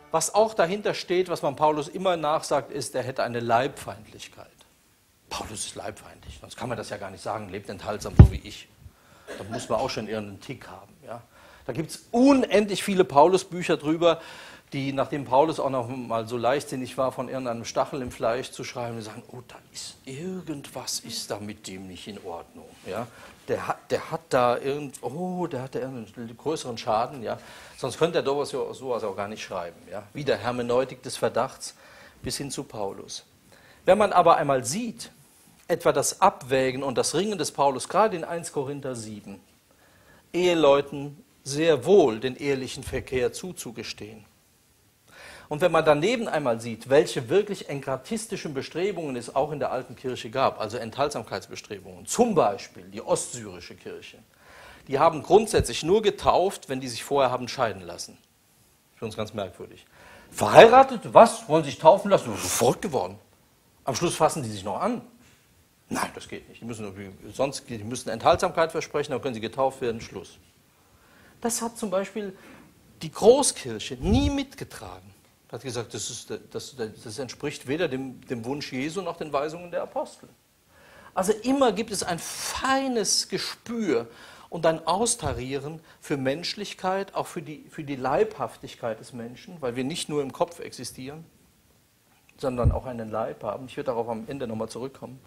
Was auch dahinter steht, was man Paulus immer nachsagt, ist, er hätte eine Leibfeindlichkeit. Paulus ist leibfeindlich, sonst kann man das ja gar nicht sagen, lebt enthaltsam so wie ich. Da muss man auch schon irgendeinen Tick haben. Ja? Da gibt es unendlich viele Paulus-Bücher drüber, die, nachdem Paulus auch noch mal so leichtsinnig war, von irgendeinem Stachel im Fleisch zu schreiben, die sagen, oh, da ist irgendwas ist da mit dem nicht in Ordnung. Ja? Der hat da irgendeinen größeren Schaden, ja? Sonst könnte er sowas auch gar nicht schreiben. Ja? Wieder Hermeneutik des Verdachts bis hin zu Paulus. Wenn man aber einmal sieht, etwa das Abwägen und das Ringen des Paulus, gerade in 1 Korinther 7, Eheleuten sehr wohl den ehelichen Verkehr zuzugestehen. Und wenn man daneben einmal sieht, welche wirklich enkratistischen Bestrebungen es auch in der alten Kirche gab, also Enthaltsamkeitsbestrebungen, zum Beispiel die ostsyrische Kirche, die haben grundsätzlich nur getauft, wenn die sich vorher haben scheiden lassen. Für uns ganz merkwürdig. Verheiratet, was? Wollen sich taufen lassen? Verrückt geworden. Am Schluss fassen die sich noch an. Nein, das geht nicht. Die müssen Enthaltsamkeit versprechen, dann können sie getauft werden, Schluss. Das hat zum Beispiel die Großkirche nie mitgetragen. Hat gesagt, das entspricht weder dem Wunsch Jesu noch den Weisungen der Apostel. Also immer gibt es ein feines Gespür und ein Austarieren für Menschlichkeit, auch für die Leibhaftigkeit des Menschen, weil wir nicht nur im Kopf existieren, sondern auch einen Leib haben. Ich werde darauf am Ende nochmal zurückkommen.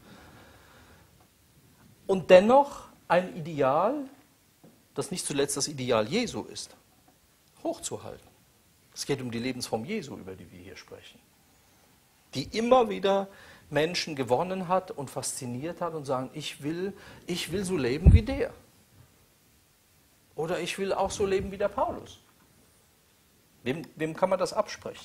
Und dennoch ein Ideal, das nicht zuletzt das Ideal Jesu ist, hochzuhalten. Es geht um die Lebensform Jesu, über die wir hier sprechen, die immer wieder Menschen gewonnen hat und fasziniert hat und sagen, ich will so leben wie der. Oder ich will auch so leben wie der Paulus. Wem kann man das absprechen?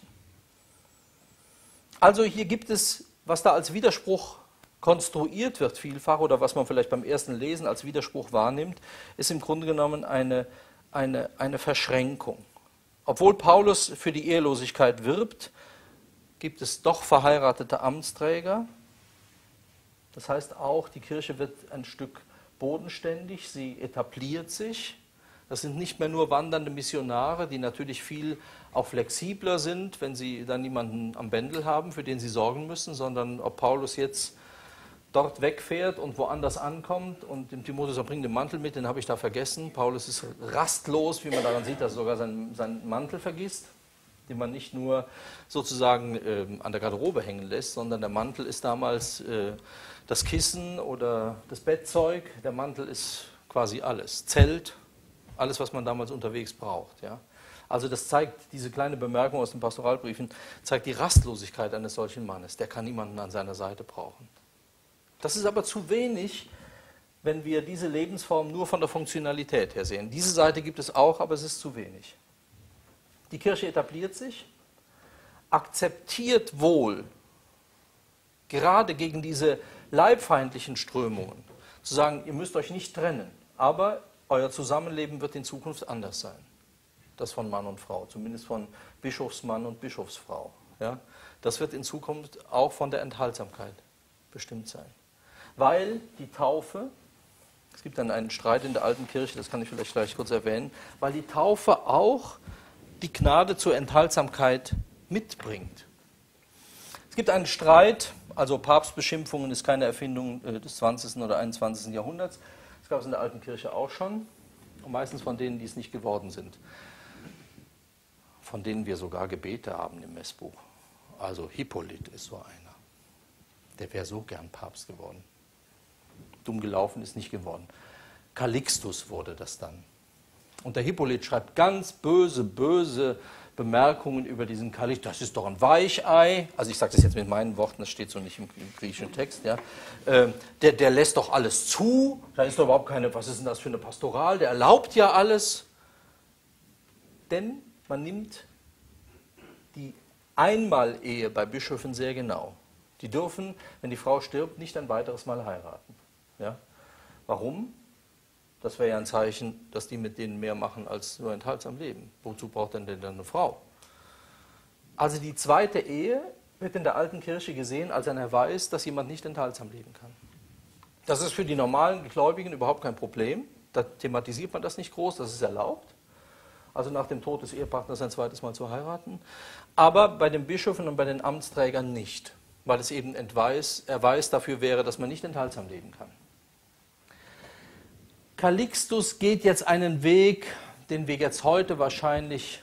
Also hier gibt es, was da als Widerspruch konstruiert wird vielfach oder was man vielleicht beim ersten Lesen als Widerspruch wahrnimmt, ist im Grunde genommen eine Verschränkung. Obwohl Paulus für die Ehelosigkeit wirbt, gibt es doch verheiratete Amtsträger. Das heißt auch, die Kirche wird ein Stück bodenständig, sie etabliert sich. Das sind nicht mehr nur wandernde Missionare, die natürlich viel auch flexibler sind, wenn sie dann niemanden am Bändel haben, für den sie sorgen müssen, sondern ob Paulus jetzt dort wegfährt und woanders ankommt und dem Timotheus bringt den Mantel mit, den habe ich da vergessen. Paulus ist rastlos, wie man daran sieht, dass er sogar seinen Mantel vergisst, den man nicht nur sozusagen an der Garderobe hängen lässt, sondern der Mantel ist damals das Kissen oder das Bettzeug. Der Mantel ist quasi alles. Zelt, alles, was man damals unterwegs braucht. Ja? Also das zeigt, diese kleine Bemerkung aus den Pastoralbriefen, zeigt die Rastlosigkeit eines solchen Mannes. Der kann niemanden an seiner Seite brauchen. Das ist aber zu wenig, wenn wir diese Lebensform nur von der Funktionalität her sehen. Diese Seite gibt es auch, aber es ist zu wenig. Die Kirche etabliert sich, akzeptiert wohl, gerade gegen diese leibfeindlichen Strömungen, zu sagen, ihr müsst euch nicht trennen, aber euer Zusammenleben wird in Zukunft anders sein. Das von Mann und Frau, zumindest von Bischofsmann und Bischofsfrau. Ja? Das wird in Zukunft auch von der Enthaltsamkeit bestimmt sein. Weil die Taufe, es gibt dann einen Streit in der alten Kirche, das kann ich vielleicht gleich kurz erwähnen, weil die Taufe auch die Gnade zur Enthaltsamkeit mitbringt. Es gibt einen Streit, also Papstbeschimpfungen ist keine Erfindung des 20. oder 21. Jahrhunderts, das gab es in der alten Kirche auch schon, und meistens von denen, die es nicht geworden sind, von denen wir sogar Gebete haben im Messbuch. Also Hippolyt ist so einer, der wäre so gern Papst geworden. Dumm gelaufen ist nicht geworden. Calixtus wurde das dann. Und der Hippolyt schreibt ganz böse Bemerkungen über diesen Calixtus. Das ist doch ein Weichei. Also ich sage das jetzt mit meinen Worten, das steht so nicht im griechischen Text. Ja. Der lässt doch alles zu. Da ist doch überhaupt keine, was ist denn das für eine Pastoral? Der erlaubt ja alles. Denn man nimmt die Einmal-Ehe bei Bischöfen sehr genau. Die dürfen, wenn die Frau stirbt, nicht ein weiteres Mal heiraten. Ja? Warum? Das wäre ja ein Zeichen, dass die mit denen mehr machen als nur enthaltsam leben. Wozu braucht denn dann eine Frau? Also die zweite Ehe wird in der alten Kirche gesehen als ein Erweis, dass jemand nicht enthaltsam leben kann. Das ist für die normalen Gläubigen überhaupt kein Problem. Da thematisiert man das nicht groß, das ist erlaubt. also nach dem Tod des Ehepartners ein zweites Mal zu heiraten, aber bei den Bischöfen und bei den Amtsträgern nicht, weil es eben Erweis dafür wäre, dass man nicht enthaltsam leben kann. Calixtus geht jetzt einen Weg, den wir jetzt heute wahrscheinlich,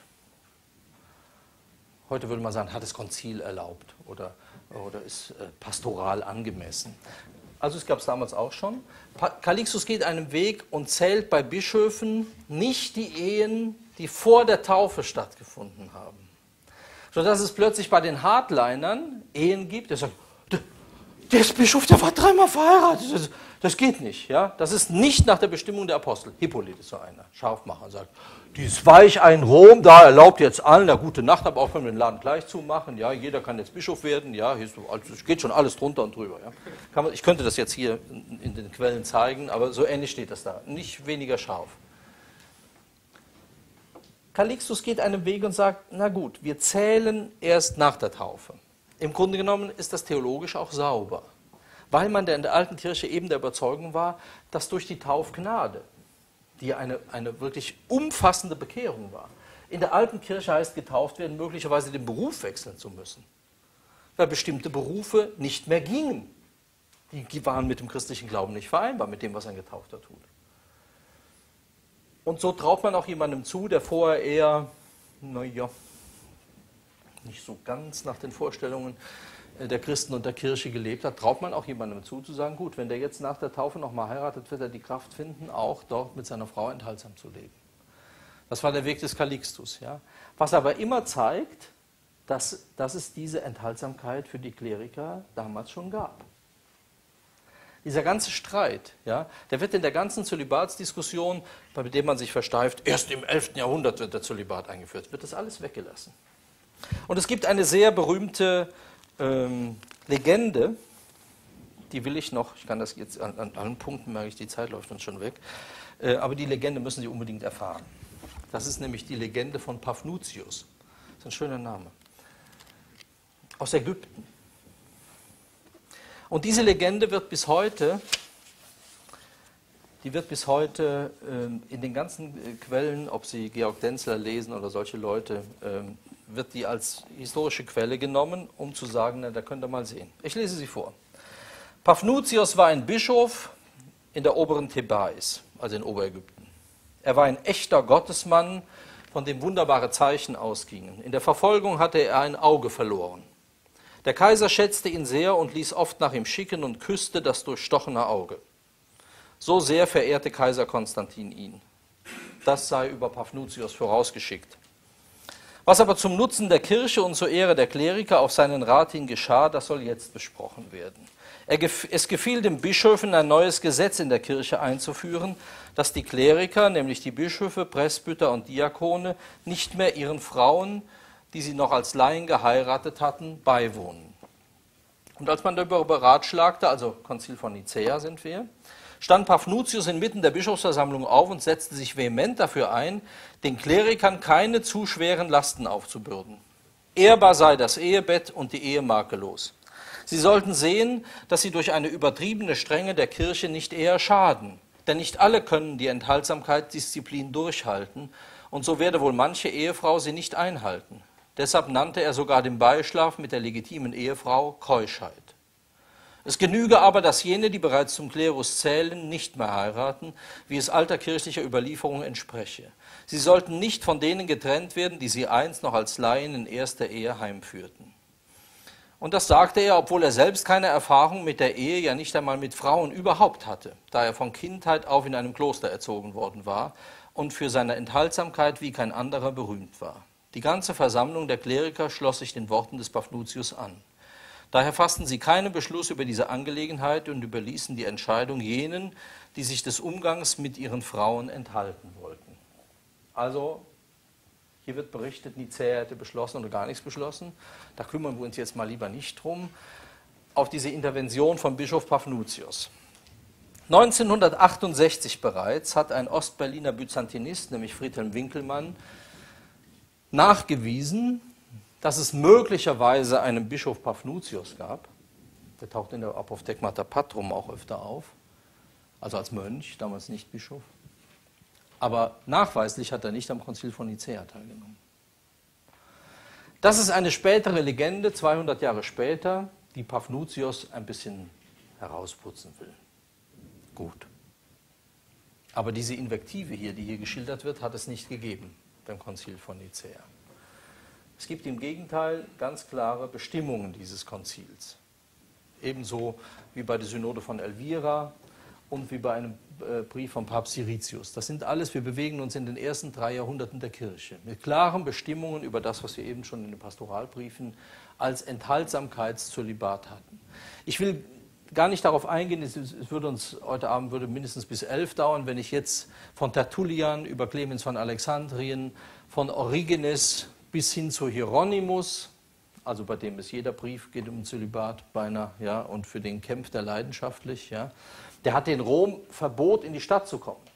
heute würde man sagen, hat das Konzil erlaubt oder ist pastoral angemessen. Also es gab es damals auch schon. Calixtus geht einen Weg und zählt bei Bischöfen nicht die Ehen, die vor der Taufe stattgefunden haben. Sodass es plötzlich bei den Hardlinern Ehen gibt, der sagt, der ist Bischof, der war 3-mal verheiratet. Das geht nicht. Ja? Das ist nicht nach der Bestimmung der Apostel. Hippolyt ist so einer, Scharfmacher, sagt, dieses Weichei in Rom, da erlaubt jetzt allen eine gute Nacht, aber auch können wir den Laden gleich zumachen. Ja? Jeder kann jetzt Bischof werden. Ja? Es geht schon alles drunter und drüber. Ja? Ich könnte das jetzt hier in den Quellen zeigen, aber so ähnlich steht das da. Nicht weniger scharf. Calixtus geht einen Weg und sagt, na gut, wir zählen erst nach der Taufe. Im Grunde genommen ist das theologisch auch sauber, weil man in der alten Kirche eben der Überzeugung war, dass durch die Taufgnade, die eine wirklich umfassende Bekehrung war, in der alten Kirche heißt getauft werden, möglicherweise den Beruf wechseln zu müssen, weil bestimmte Berufe nicht mehr gingen. Die waren mit dem christlichen Glauben nicht vereinbar, mit dem, was ein Getaufter tut. Und so traut man auch jemandem zu, der vorher eher, naja, nicht so ganz nach den Vorstellungen der Christen und der Kirche gelebt hat, traut man auch jemandem zu sagen, gut, wenn der jetzt nach der Taufe nochmal heiratet, wird er die Kraft finden, auch dort mit seiner Frau enthaltsam zu leben. Das war der Weg des Calixtus. Ja? Was aber immer zeigt, dass es diese Enthaltsamkeit für die Kleriker damals schon gab. Dieser ganze Streit, ja, der wird in der ganzen Zölibatsdiskussion, bei dem man sich versteift, erst im 11. Jahrhundert wird der Zölibat eingeführt, wird das alles weggelassen. Und es gibt eine sehr berühmte Legende, die will ich noch, ich kann das jetzt an allen Punkten, merke ich, die Zeit läuft uns schon weg, aber die Legende müssen Sie unbedingt erfahren. Das ist nämlich die Legende von Paphnutius. Das ist ein schöner Name. Aus Ägypten. Und diese Legende wird bis heute, in den ganzen Quellen, ob Sie Georg Denzler lesen oder solche Leute, wird die als historische Quelle genommen, um zu sagen, na, da könnt ihr mal sehen. Ich lese sie vor. Paphnutius war ein Bischof in der oberen Thebais, also in Oberägypten. Er war ein echter Gottesmann, von dem wunderbare Zeichen ausgingen. In der Verfolgung hatte er ein Auge verloren. Der Kaiser schätzte ihn sehr und ließ oft nach ihm schicken und küsste das durchstochene Auge. So sehr verehrte Kaiser Konstantin ihn. Das sei über Paphnutius vorausgeschickt. Was aber zum Nutzen der Kirche und zur Ehre der Kleriker auf seinen Rat hin geschah, das soll jetzt besprochen werden. Es gefiel den Bischöfen, ein neues Gesetz in der Kirche einzuführen, dass die Kleriker, nämlich die Bischöfe, Presbyter und Diakone, nicht mehr ihren Frauen, die sie noch als Laien geheiratet hatten, beiwohnen. Und als man darüber beratschlagte, also Konzil von Nicäa sind wir, stand Paphnutius inmitten der Bischofsversammlung auf und setzte sich vehement dafür ein, den Klerikern keine zu schweren Lasten aufzubürden. Ehrbar sei das Ehebett und die Ehe makellos. Sie sollten sehen, dass sie durch eine übertriebene Strenge der Kirche nicht eher schaden, denn nicht alle können die Enthaltsamkeitsdisziplin durchhalten, und so werde wohl manche Ehefrau sie nicht einhalten. Deshalb nannte er sogar den Beischlaf mit der legitimen Ehefrau Keuschheit. Es genüge aber, dass jene, die bereits zum Klerus zählen, nicht mehr heiraten, wie es alter kirchlicher Überlieferung entspreche. Sie sollten nicht von denen getrennt werden, die sie einst noch als Laien in erster Ehe heimführten. Und das sagte er, obwohl er selbst keine Erfahrung mit der Ehe, ja nicht einmal mit Frauen überhaupt hatte, da er von Kindheit auf in einem Kloster erzogen worden war und für seine Enthaltsamkeit wie kein anderer berühmt war. Die ganze Versammlung der Kleriker schloss sich den Worten des Paphnutius an. Daher fassten sie keinen Beschluss über diese Angelegenheit und überließen die Entscheidung jenen, die sich des Umgangs mit ihren Frauen enthalten wollten. Also, hier wird berichtet, Nicäa hätte beschlossen oder gar nichts beschlossen. Da kümmern wir uns jetzt mal lieber nicht drum. Auf diese Intervention von Bischof Paphnutius. 1968 bereits hat ein Ostberliner Byzantinist, nämlich Friedhelm Winkelmann, nachgewiesen, dass es möglicherweise einen Bischof Paphnutius gab. Der taucht in der Apophthegmata Patrum auch öfter auf, also als Mönch, damals nicht Bischof. Aber nachweislich hat er nicht am Konzil von Nicäa teilgenommen. Das ist eine spätere Legende, 200 Jahre später, die Paphnutios ein bisschen herausputzen will. Gut. Aber diese Invektive hier, die hier geschildert wird, hat es nicht gegeben beim Konzil von Nicäa. Es gibt im Gegenteil ganz klare Bestimmungen dieses Konzils. Ebenso wie bei der Synode von Elvira und wie bei einem Brief von Papst Siricius. Das sind alles, wir bewegen uns in den ersten 3 Jahrhunderten der Kirche mit klaren Bestimmungen über das, was wir eben schon in den Pastoralbriefen als Enthaltsamkeitszölibat hatten. Ich will gar nicht darauf eingehen, es würde uns heute Abend mindestens bis 11 dauern, wenn ich jetzt von Tertullian über Clemens von Alexandrien, von Origenes bis hin zu Hieronymus, also bei dem es jeder Brief geht um Zölibat beinahe, ja, und für den kämpft er leidenschaftlich, ja. Der hat in Rom Verbot, in die Stadt zu kommen.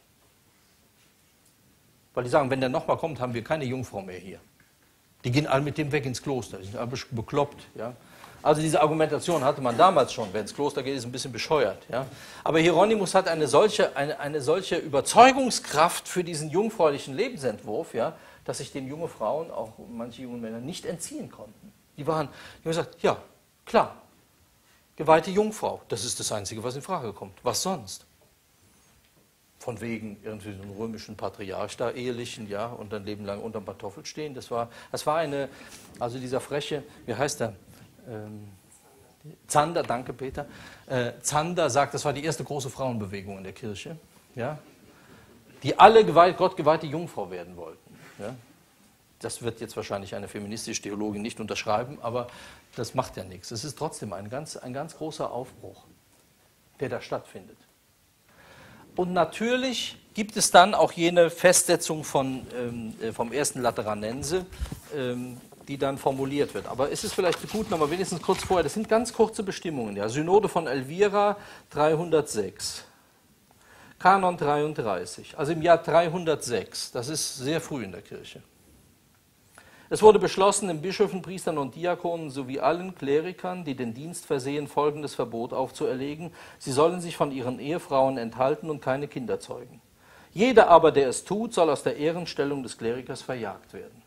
Weil die sagen, wenn der nochmal kommt, haben wir keine Jungfrau mehr hier. Die gehen alle mit dem weg ins Kloster, die sind alle bekloppt, ja. Also diese Argumentation hatte man damals schon, wer ins Kloster geht, ist ein bisschen bescheuert. Ja? Aber Hieronymus hat eine solche Überzeugungskraft für diesen jungfräulichen Lebensentwurf, ja, dass sich dem junge Frauen, auch manche junge Männer, nicht entziehen konnten. Die haben gesagt, ja, klar, geweihte Jungfrau, das ist das Einzige, was in Frage kommt. Was sonst? Von wegen irgendwie so einem römischen Patriarch da, ehelichen, ja, und ein Leben lang unterm Pantoffel stehen. Das war also dieser freche, wie heißt der? Zander, danke Peter. Zander sagt, das war die erste große Frauenbewegung in der Kirche, ja, die alle gottgeweihte Jungfrau werden wollten. Ja. Das wird jetzt wahrscheinlich eine feministische Theologin nicht unterschreiben, aber das macht ja nichts. Es ist trotzdem ein ganz großer Aufbruch, der da stattfindet. Und natürlich gibt es dann auch jene Festsetzung vom ersten Lateranense, die dann formuliert wird. Aber es ist vielleicht gut, nochmal wenigstens kurz vorher, das sind ganz kurze Bestimmungen. Ja. Synode von Elvira 306, Kanon 33, also im Jahr 306, das ist sehr früh in der Kirche. Es wurde beschlossen, den Bischöfen, Priestern und Diakonen sowie allen Klerikern, die den Dienst versehen, folgendes Verbot aufzuerlegen: Sie sollen sich von ihren Ehefrauen enthalten und keine Kinder zeugen. Jeder aber, der es tut, soll aus der Ehrenstellung des Klerikers verjagt werden.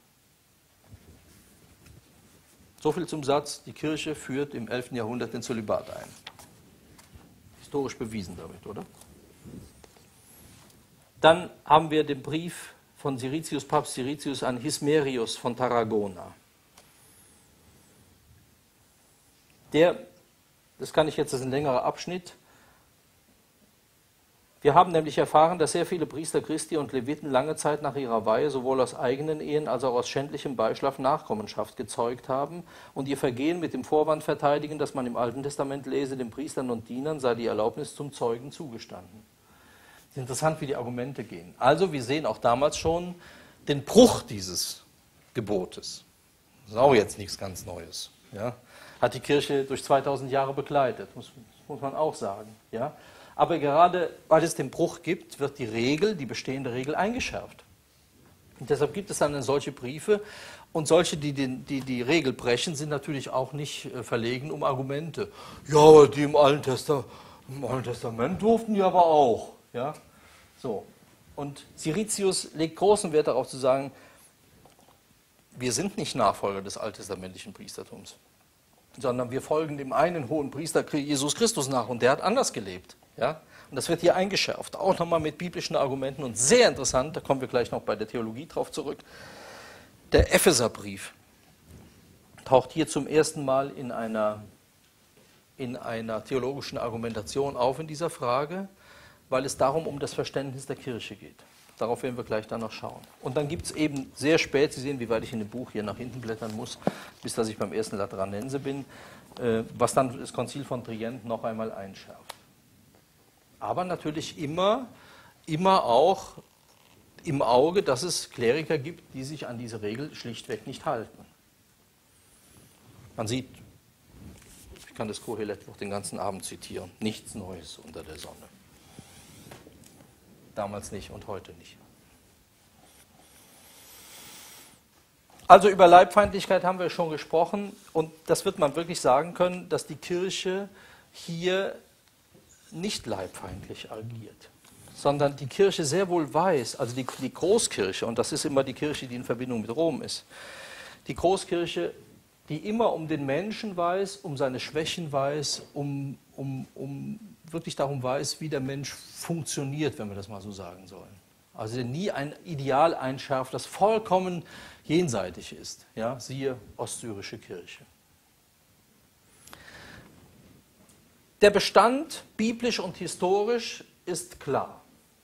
So viel zum Satz, die Kirche führt im 11. Jahrhundert den Zölibat ein. Historisch bewiesen damit, oder? Dann haben wir den Brief von Siricius, Papst Siricius an Hismerius von Tarragona. Das kann ich jetzt, das ist ein längerer Abschnitt. Wir haben nämlich erfahren, dass sehr viele Priester Christi und Leviten lange Zeit nach ihrer Weihe sowohl aus eigenen Ehen als auch aus schändlichem Beischlaf Nachkommenschaft gezeugt haben und ihr Vergehen mit dem Vorwand verteidigen, dass man im Alten Testament lese, den Priestern und Dienern sei die Erlaubnis zum Zeugen zugestanden. Es ist interessant, wie die Argumente gehen. Also wir sehen auch damals schon den Bruch dieses Gebotes. Das ist auch jetzt nichts ganz Neues. Ja? Hat die Kirche durch 2000 Jahre begleitet, muss man auch sagen. Ja? Aber gerade weil es den Bruch gibt, wird die bestehende Regel eingeschärft. Und deshalb gibt es dann solche Briefe. Und solche, die die Regel brechen, sind natürlich auch nicht verlegen um Argumente. Ja, aber die im Alten Testament durften die aber auch. Ja? So. Und Siricius legt großen Wert darauf zu sagen, wir sind nicht Nachfolger des alttestamentlichen Priestertums, sondern wir folgen dem einen hohen Priester Jesus Christus nach und der hat anders gelebt. Ja? Und das wird hier eingeschärft, auch nochmal mit biblischen Argumenten und sehr interessant, da kommen wir gleich noch bei der Theologie drauf zurück, der Epheserbrief taucht hier zum ersten Mal in einer theologischen Argumentation auf in dieser Frage, weil es darum um das Verständnis der Kirche geht. Darauf werden wir gleich dann noch schauen. Und dann gibt es eben sehr spät, Sie sehen, wie weit ich in dem Buch hier nach hinten blättern muss, bis dass ich beim ersten Lateranense bin, was dann das Konzil von Trient noch einmal einschärft. Aber natürlich immer auch im Auge, dass es Kleriker gibt, die sich an diese Regel schlichtweg nicht halten. Man sieht, ich kann das Kohelet-Buch den ganzen Abend zitieren, nichts Neues unter der Sonne. Damals nicht und heute nicht. Also über Leibfeindlichkeit haben wir schon gesprochen und das wird man wirklich sagen können, dass die Kirche hier nicht leibfeindlich agiert, sondern die Kirche sehr wohl weiß, also die Großkirche, und das ist immer die Kirche, die in Verbindung mit Rom ist, die Großkirche, die immer um den Menschen weiß, um seine Schwächen weiß, um wirklich darum weiß, wie der Mensch funktioniert, wenn wir das mal so sagen sollen. Also der nie ein Ideal einschärft, das vollkommen jenseitig ist. Ja, siehe Ostsyrische Kirche. Der Bestand, biblisch und historisch, ist klar.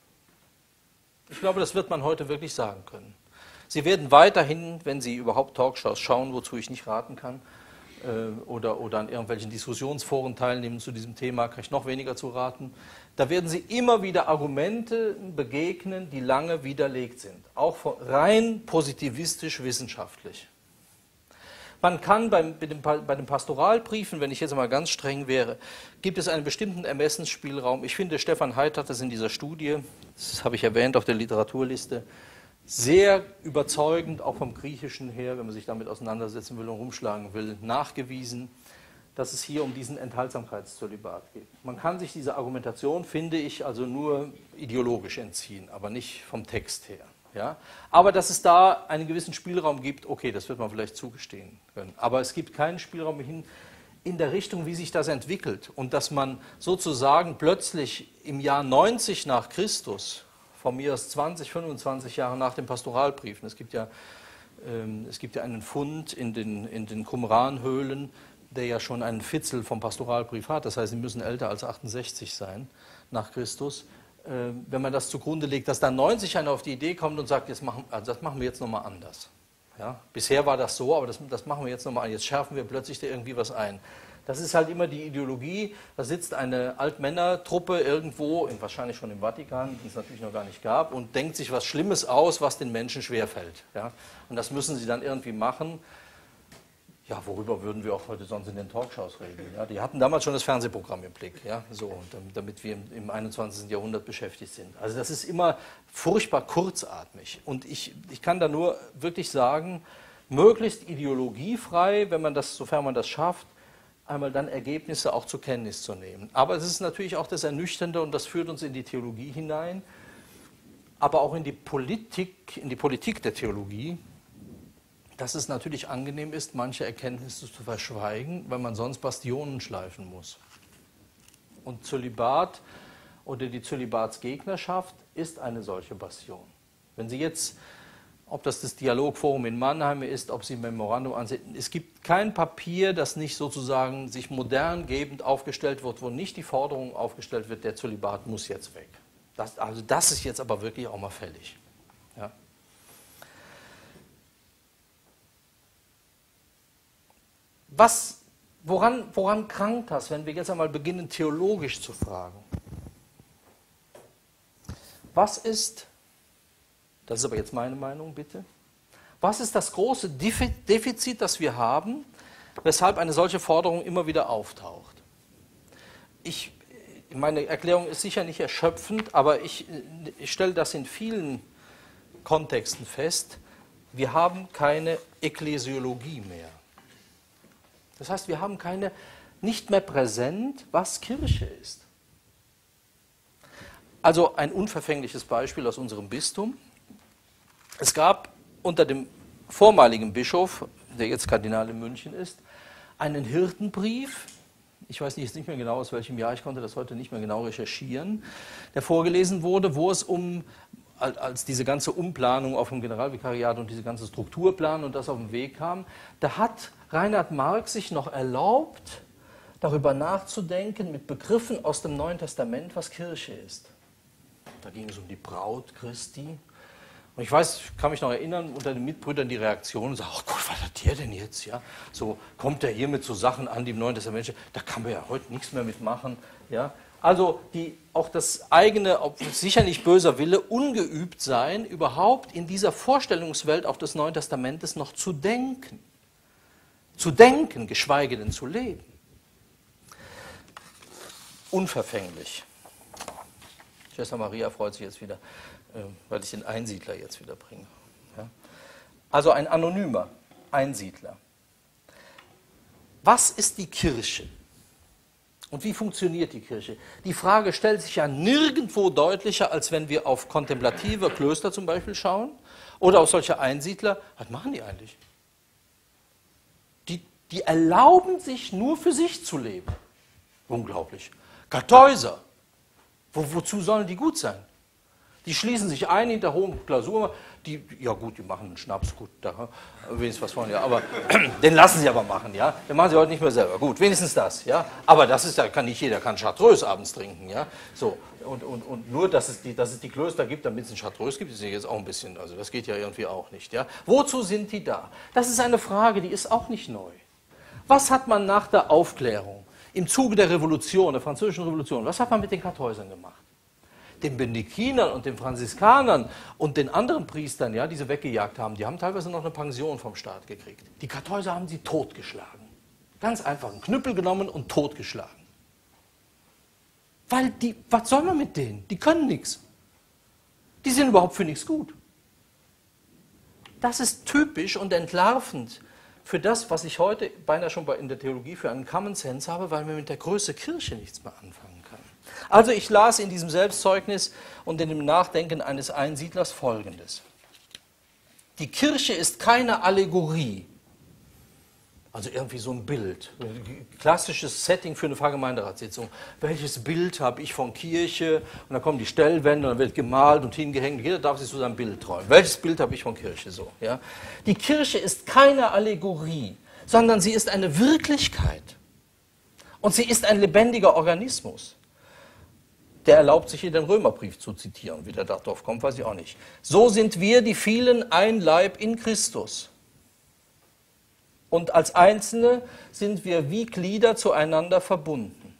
Ich glaube, das wird man heute wirklich sagen können. Sie werden weiterhin, wenn Sie überhaupt Talkshows schauen, wozu ich nicht raten kann, oder an irgendwelchen Diskussionsforen teilnehmen zu diesem Thema, kann ich noch weniger zu raten, da werden Sie immer wieder Argumente begegnen, die lange widerlegt sind, auch rein positivistisch wissenschaftlich. Man kann bei den Pastoralbriefen, wenn ich jetzt mal ganz streng wäre, gibt es einen bestimmten Ermessensspielraum. Ich finde, Stefan Heid hat das in dieser Studie, das habe ich erwähnt auf der Literaturliste, sehr überzeugend, auch vom Griechischen her, wenn man sich damit auseinandersetzen will und rumschlagen will, nachgewiesen, dass es hier um diesen Enthaltsamkeitszölibat geht. Man kann sich dieser Argumentation, finde ich, also nur ideologisch entziehen, aber nicht vom Text her. Ja? Aber dass es da einen gewissen Spielraum gibt, okay, das wird man vielleicht zugestehen können. Aber es gibt keinen Spielraum hin in der Richtung, wie sich das entwickelt. Und dass man sozusagen plötzlich im Jahr 90 nach Christus, von mir aus 20, 25 Jahre nach den Pastoralbriefen, es gibt ja einen Fund in den Qumran-Höhlen, der ja schon einen Fitzel vom Pastoralbrief hat, das heißt, sie müssen älter als 68 sein nach Christus. Wenn man das zugrunde legt, dass dann 90 einer auf die Idee kommt und sagt, das machen wir jetzt nochmal anders. Ja? Bisher war das so, aber das machen wir jetzt nochmal an. Jetzt schärfen wir plötzlich da irgendwie was ein. Das ist halt immer die Ideologie, da sitzt eine Altmännertruppe irgendwo, wahrscheinlich schon im Vatikan, die es natürlich noch gar nicht gab, und denkt sich was Schlimmes aus, was den Menschen schwerfällt. Ja? Und das müssen sie dann irgendwie machen. Ja, worüber würden wir auch heute sonst in den Talkshows reden? Ja? Die hatten damals schon das Fernsehprogramm im Blick, ja? So, damit wir im 21. Jahrhundert beschäftigt sind. Also das ist immer furchtbar kurzatmig. Und ich kann da nur wirklich sagen, möglichst ideologiefrei, wenn man das, sofern man das schafft, einmal dann Ergebnisse auch zur Kenntnis zu nehmen. Aber es ist natürlich auch das Ernüchternde, und das führt uns in die Theologie hinein, aber auch in die Politik der Theologie, dass es natürlich angenehm ist, manche Erkenntnisse zu verschweigen, weil man sonst Bastionen schleifen muss. Und Zölibat oder die Zölibatsgegnerschaft ist eine solche Bastion. Wenn Sie jetzt, ob das Dialogforum in Mannheim ist, ob Sie ein Memorandum ansehen, es gibt kein Papier, das nicht sozusagen sich modern gebend aufgestellt wird, wo nicht die Forderung aufgestellt wird, der Zölibat muss jetzt weg. Das ist jetzt aber wirklich auch mal fällig. Ja. Woran krankt das, wenn wir jetzt einmal beginnen, theologisch zu fragen? Was ist, das ist aber jetzt meine Meinung, bitte, was ist das große Defizit, das wir haben, weshalb eine solche Forderung immer wieder auftaucht? Meine Erklärung ist sicher nicht erschöpfend, aber ich stelle das in vielen Kontexten fest, wir haben keine Ekklesiologie mehr. Das heißt, wir haben nicht mehr präsent, was Kirche ist. Also ein unverfängliches Beispiel aus unserem Bistum. Es gab unter dem vormaligen Bischof, der jetzt Kardinal in München ist, einen Hirtenbrief, ich weiß jetzt nicht mehr genau aus welchem Jahr, ich konnte das heute nicht mehr genau recherchieren, der vorgelesen wurde, wo es als diese ganze Umplanung auf dem Generalvikariat und diese ganze Strukturplan und das auf den Weg kam, da hat Reinhard Marx sich noch erlaubt, darüber nachzudenken mit Begriffen aus dem Neuen Testament, was Kirche ist. Da ging es um die Braut Christi. Und ich kann mich noch erinnern, unter den Mitbrüdern die Reaktion, so, oh Gott, was hat der denn jetzt? Ja? So kommt er hier mit so Sachen an, die im Neuen Testament stehen, da kann man ja heute nichts mehr mitmachen. Ja? Also auch das eigene, sicher nicht böser Wille, ungeübt sein, überhaupt in dieser Vorstellungswelt auch des Neuen Testamentes noch zu denken. Zu denken, geschweige denn zu leben. Unverfänglich. Schwester Maria freut sich jetzt wieder, weil ich den Einsiedler jetzt wieder bringe. Ja? Also ein anonymer Einsiedler. Was ist die Kirche? Und wie funktioniert die Kirche? Die Frage stellt sich ja nirgendwo deutlicher, als wenn wir auf kontemplative Klöster zum Beispiel schauen oder auf solche Einsiedler. Was machen die eigentlich? Die erlauben sich nur für sich zu leben. Unglaublich. Kartäuser. Wozu sollen die gut sein? Die schließen sich ein hinter hohem Klausur. Die machen einen Schnaps, gut, da wenigstens was von, ja, aber den lassen sie aber machen, ja. Den machen sie heute nicht mehr selber. Gut, wenigstens das, ja. Aber das ist ja, kann nicht jeder, kann Chartreuse abends trinken, ja. So, und nur, dass es die Klöster gibt, damit es ein Chartreuse gibt, ist ja jetzt auch ein bisschen, also das geht ja irgendwie auch nicht, ja. Wozu sind die da? Das ist eine Frage, die ist auch nicht neu. Was hat man nach der Aufklärung, im Zuge der Revolution, der Französischen Revolution, was hat man mit den Kartäusern gemacht? Den Benediktinern und den Franziskanern und den anderen Priestern, ja, die sie weggejagt haben, die haben teilweise noch eine Pension vom Staat gekriegt. Die Kartäuser haben sie totgeschlagen. Ganz einfach, einen Knüppel genommen und totgeschlagen. Weil was soll man mit denen? Die können nichts. Die sind überhaupt für nichts gut. Das ist typisch und entlarvend für das, was ich heute beinahe schon in der Theologie für einen Common Sense habe, weil man mit der Größe Kirche nichts mehr anfangen kann. Also ich las in diesem Selbstzeugnis und in dem Nachdenken eines Einsiedlers Folgendes. Die Kirche ist keine Allegorie, also irgendwie so ein Bild, ein klassisches Setting für eine Pfarrgemeinderatssitzung. Welches Bild habe ich von Kirche? Und dann kommen die Stellwände und dann wird gemalt und hingehängt. Jeder darf sich so sein Bild träumen. Welches Bild habe ich von Kirche so? Ja? Die Kirche ist keine Allegorie, sondern sie ist eine Wirklichkeit. Und sie ist ein lebendiger Organismus. Der erlaubt sich hier den Römerbrief zu zitieren. Wie der darauf kommt, weiß ich auch nicht. So sind wir, die vielen, ein Leib in Christus. Und als Einzelne sind wir wie Glieder zueinander verbunden.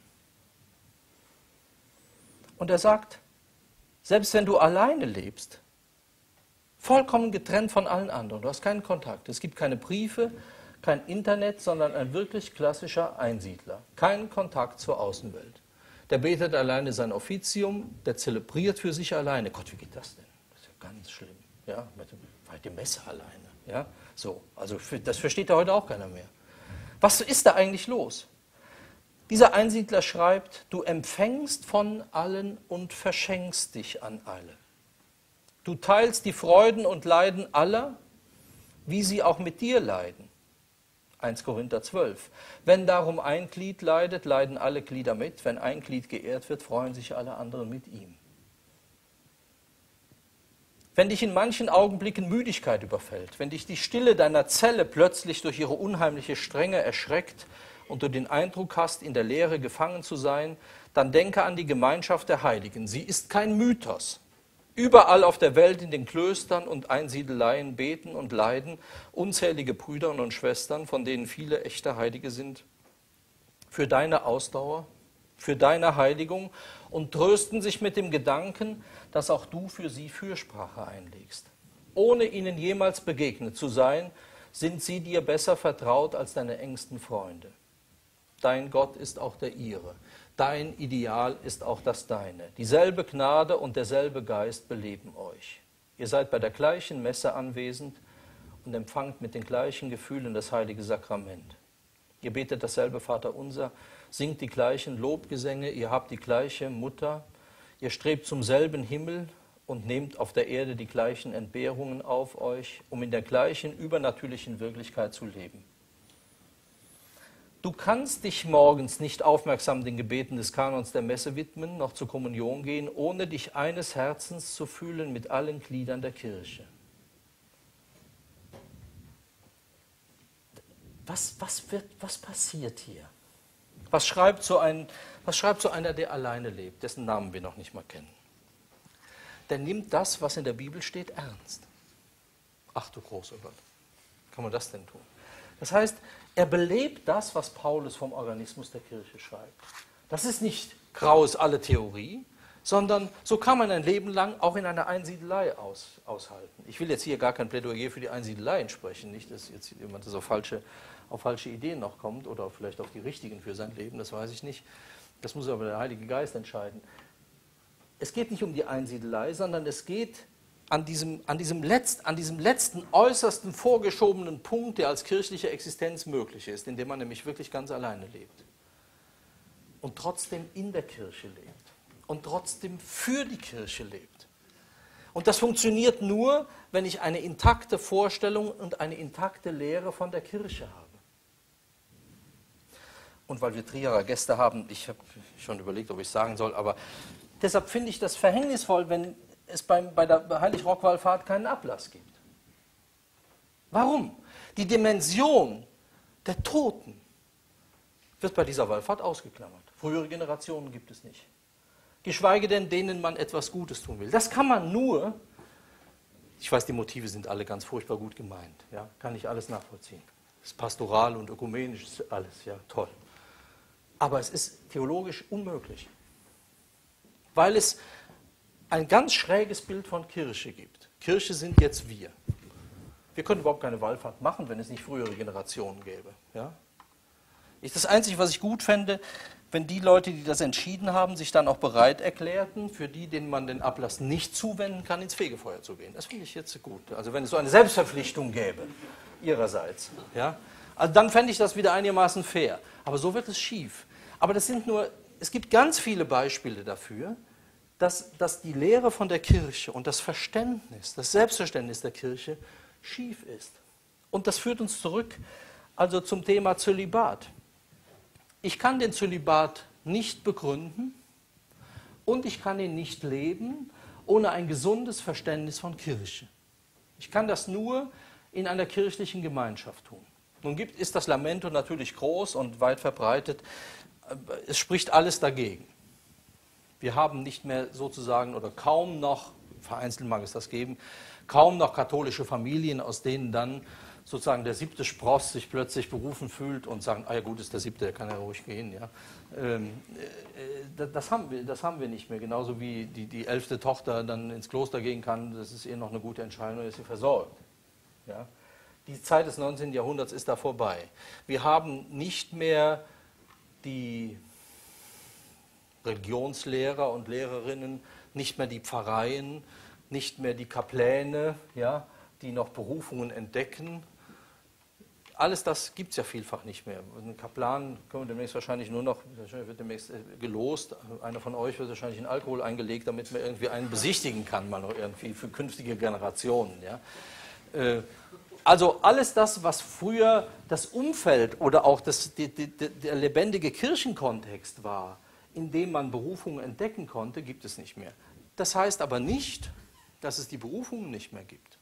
Und er sagt, selbst wenn du alleine lebst, vollkommen getrennt von allen anderen, du hast keinen Kontakt, es gibt keine Briefe, kein Internet, sondern ein wirklich klassischer Einsiedler. Keinen Kontakt zur Außenwelt. Der betet alleine sein Offizium, der zelebriert für sich alleine. Gott, wie geht das denn? Das ist ja ganz schlimm. Ja, mit der Messe alleine. Ja, so. Also das versteht ja heute auch keiner mehr. Was ist da eigentlich los? Dieser Einsiedler schreibt, du empfängst von allen und verschenkst dich an alle. Du teilst die Freuden und Leiden aller, wie sie auch mit dir leiden. 1 Korinther 12. Wenn darum ein Glied leidet, leiden alle Glieder mit. Wenn ein Glied geehrt wird, freuen sich alle anderen mit ihm. Wenn dich in manchen Augenblicken Müdigkeit überfällt, wenn dich die Stille deiner Zelle plötzlich durch ihre unheimliche Strenge erschreckt und du den Eindruck hast, in der Leere gefangen zu sein, dann denke an die Gemeinschaft der Heiligen. Sie ist kein Mythos. Überall auf der Welt, in den Klöstern und Einsiedeleien beten und leiden unzählige Brüder und Schwestern, von denen viele echte Heilige sind, für deine Ausdauer, für deine Heiligung und trösten sich mit dem Gedanken, dass auch du für sie Fürsprache einlegst. Ohne ihnen jemals begegnet zu sein, sind sie dir besser vertraut als deine engsten Freunde. Dein Gott ist auch der ihre. Dein Ideal ist auch das deine. Dieselbe Gnade und derselbe Geist beleben euch. Ihr seid bei der gleichen Messe anwesend und empfangt mit den gleichen Gefühlen das heilige Sakrament. Ihr betet dasselbe Vaterunser, singt die gleichen Lobgesänge, ihr habt die gleiche Mutter, ihr strebt zum selben Himmel und nehmt auf der Erde die gleichen Entbehrungen auf euch, um in der gleichen übernatürlichen Wirklichkeit zu leben. Du kannst dich morgens nicht aufmerksam den Gebeten des Kanons der Messe widmen, noch zur Kommunion gehen, ohne dich eines Herzens zu fühlen mit allen Gliedern der Kirche. Was passiert hier? Was schreibt so einer, der alleine lebt, dessen Namen wir noch nicht mal kennen? Der nimmt das, was in der Bibel steht, ernst. Ach du großer Gott, kann man das denn tun? Das heißt, er belebt das, was Paulus vom Organismus der Kirche schreibt. Das ist nicht graues alle Theorie, sondern so kann man ein Leben lang auch in einer Einsiedelei aushalten. Ich will jetzt hier gar kein Plädoyer für die Einsiedelei sprechen, nicht, dass jetzt jemand auf falsche Ideen noch kommt oder vielleicht auf die richtigen für sein Leben, das weiß ich nicht. Das muss aber der Heilige Geist entscheiden. Es geht nicht um die Einsiedelei, sondern es geht an diesem letzten, äußersten vorgeschobenen Punkt, der als kirchliche Existenz möglich ist, indem man nämlich wirklich ganz alleine lebt. und trotzdem in der Kirche lebt und trotzdem für die Kirche lebt. Und das funktioniert nur, wenn ich eine intakte Vorstellung und eine intakte Lehre von der Kirche habe. Und weil wir Trierer Gäste haben, ich habe schon überlegt, ob ich es sagen soll, aber deshalb finde ich das verhängnisvoll, wenn es bei der Heilig-Rock-Wallfahrt keinen Ablass gibt. Warum? Die Dimension der Toten wird bei dieser Wallfahrt ausgeklammert. Frühere Generationen gibt es nicht. Geschweige denn, denen man etwas Gutes tun will. Das kann man nur, ich weiß, die Motive sind alle ganz furchtbar gut gemeint, ja, kann ich alles nachvollziehen. Das ist pastoral und ökumenisch, ist alles, ja, toll. Aber es ist theologisch unmöglich, weil es ein ganz schräges Bild von Kirche gibt. Kirche sind jetzt wir. Wir können überhaupt keine Wallfahrt machen, wenn es nicht frühere Generationen gäbe. Ja? Das Einzige, was ich gut fände, wenn die Leute, die das entschieden haben, sich dann auch bereit erklärten, für die, denen man den Ablass nicht zuwenden kann, ins Fegefeuer zu gehen. Das finde ich jetzt gut. Also wenn es so eine Selbstverpflichtung gäbe, ihrerseits. Ja? Also dann fände ich das wieder einigermaßen fair. Aber so wird es schief. Aber es gibt ganz viele Beispiele dafür, dass die Lehre von der Kirche und das Verständnis, das Selbstverständnis der Kirche schief ist. Und das führt uns zurück also zum Thema Zölibat. Ich kann den Zölibat nicht begründen und ich kann ihn nicht leben ohne ein gesundes Verständnis von Kirche. Ich kann das nur in einer kirchlichen Gemeinschaft tun. Nun ist das Lamento natürlich groß und weit verbreitet. Es spricht alles dagegen. Wir haben nicht mehr sozusagen oder kaum noch, vereinzelt mag es das geben, kaum noch katholische Familien, aus denen dann sozusagen der 7. Spross sich plötzlich berufen fühlt und sagen, ah ja gut, ist der 7., der kann ja ruhig gehen. Ja. Das haben wir nicht mehr, genauso wie die 11. Tochter dann ins Kloster gehen kann, das ist ihr noch eine gute Entscheidung, ist sie versorgt. Ja. Die Zeit des 19. Jahrhunderts ist da vorbei. Wir haben nicht mehr die Religionslehrer und Lehrerinnen, nicht mehr die Pfarreien, nicht mehr die Kapläne, ja, die noch Berufungen entdecken. Alles das gibt es ja vielfach nicht mehr. Ein Kaplan können wir demnächst wahrscheinlich nur noch, wird demnächst gelost, einer von euch wird wahrscheinlich in Alkohol eingelegt, damit man irgendwie einen besichtigen kann, mal noch irgendwie für künftige Generationen. Ja. Also alles das, was früher das Umfeld oder auch der lebendige Kirchenkontext war, in dem man Berufungen entdecken konnte, gibt es nicht mehr. Das heißt aber nicht, dass es die Berufungen nicht mehr gibt.